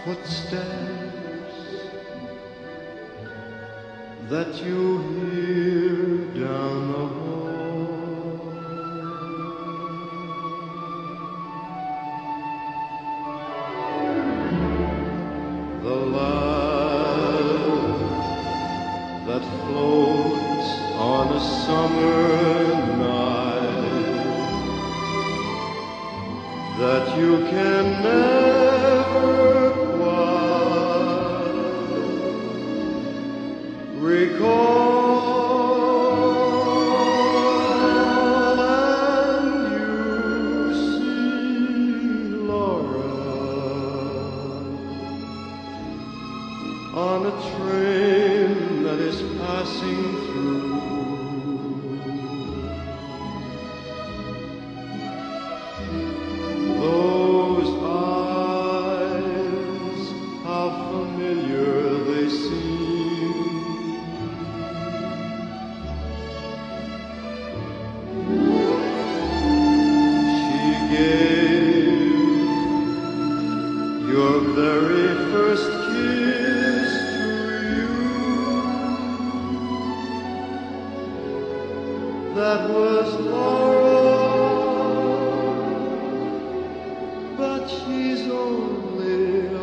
footsteps that you hear down the hall. The love that floats on a summer night that you can never quite recall, and you see Laura on a train that is passing through. Those eyes, how familiar they seem. She gave your very first kiss to you. That was Laura, but she's only